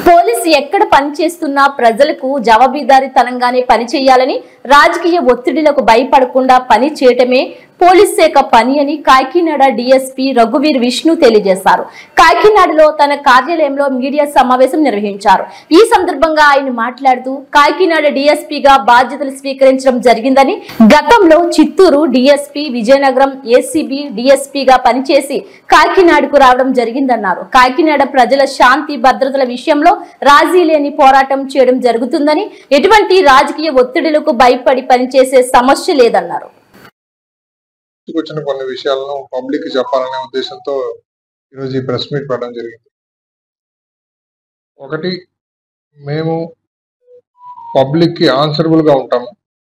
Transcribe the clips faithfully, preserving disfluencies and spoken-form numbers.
Police ఎక్కడ పనిచేస్తున్నా ప్రజలకు జవాబుదారీతనంగానే పనిచేయాలని, రాజకీయ ఒత్తిడిలకు భయపడకుండా పని చేయటమే పోలీస్ శాఖ పని అని కాకినాడ డీఎస్పీ రఘువీర్ విష్ణు తెలియజేశారు. కాకినాడలో తన కార్యాలయంలో మీడియా సమావేశం నిర్వహించారు. ఈ సందర్భంగా ఆయన మాట్లాడుతూ కాకినాడ డీఎస్పీగా బాధ్యతలు స్వీకరించడం జరిగిందని, గతంలో చిత్తూరు డీఎస్పీ, విజయనగరం ఏసీబీ డీఎస్పీగా పనిచేసి కాకినాడకు రావడం జరిగిందన్నారు. కాకినాడ ప్రజల శాంతి భద్రతల విషయంలో రాజీ లేని పోరాటం చేయడం జరుగుతుందని, ఎటువంటి రాజకీయ ఒత్తిడులకు భయపడి పనిచేసే సమస్య లేదన్నారు. వచ్చిన కొన్ని విషయాలను పబ్లిక్ చెప్పాలనే ఉద్దేశంతో ఈరోజు ఈ ప్రెస్ మీట్ పెట్టడం జరిగింది. ఒకటి, మేము పబ్లిక్ కి ఆన్సరబుల్ గా ఉంటాము.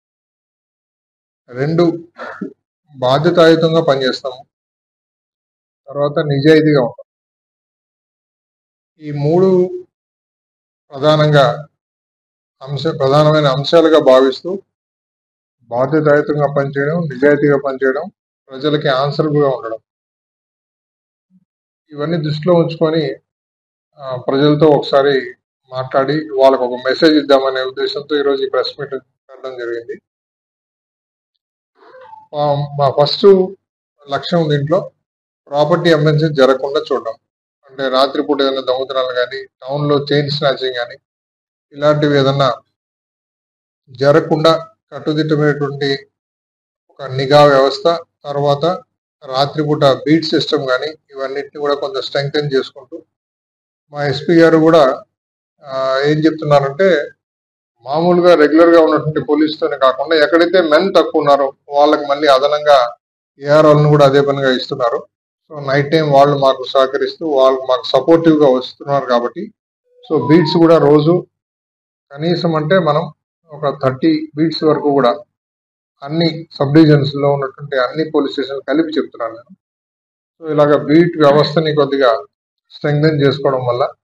రెండు, బాధ్యతాయుతంగా పనిచేస్తాము. తర్వాత నిజాయితీగా ఉంటాం. ఈ మూడు ప్రధానంగా అంశ ప్రధానమైన అంశాలుగా భావిస్తూ బాధ్యతాయుతంగా పనిచేయడం, నిజాయితీగా పనిచేయడం, ప్రజలకి ఆన్సరబుల్గా ఉండడం, ఇవన్నీ దృష్టిలో ఉంచుకొని ప్రజలతో ఒకసారి మాట్లాడి వాళ్ళకు ఒక మెసేజ్ ఇద్దామనే ఉద్దేశంతో ఈరోజు ఈ ప్రెస్ మీట్ పెట్టడం జరిగింది. మా ఫస్ట్ లక్ష్యం దీంట్లో ప్రాపర్టీ అఫెన్సెస్ జరగకుండా చూడడం. అంటే రాత్రిపూట ఏదైనా దొంగతనాలు కానీ, టౌన్లో చైన్ స్నాచింగ్ కానీ ఇలాంటివి ఏదన్నా జరగకుండా కట్టుదిట్టమైనటువంటి ఒక నిఘా వ్యవస్థ, తర్వాత రాత్రిపూట బీట్ సిస్టమ్ కానీ ఇవన్నిటిని కూడా కొంచెం స్ట్రెంగ్తెన్ చేసుకుంటూ, మా ఎస్పీ గారు కూడా ఏం చెప్తున్నారంటే, మామూలుగా రెగ్యులర్గా ఉన్నటువంటి పోలీసుతోనే కాకుండా ఎక్కడైతే మెన్ తక్కువ ఉన్నారో వాళ్ళకి మళ్ళీ అదనంగా ఏఆర్ వాళ్ళని కూడా అదే పనిగా ఇస్తున్నారు. సో నైట్ టైం వాళ్ళు మాకు సహకరిస్తూ వాళ్ళు మాకు సపోర్టివ్గా వస్తున్నారు కాబట్టి, సో బీట్స్ కూడా రోజు కనీసం అంటే మనం ఒక థర్టీ బీట్స్ వరకు కూడా అన్ని సబ్ డివిజన్స్ లో ఉన్నటువంటి అన్ని పోలీస్ స్టేషన్ కలిపి చెప్తున్నాను నేను. సో ఇలాగ బీట్ వ్యవస్థని కొద్దిగా స్ట్రెంగ్థెన్ చేసుకోవడం వల్ల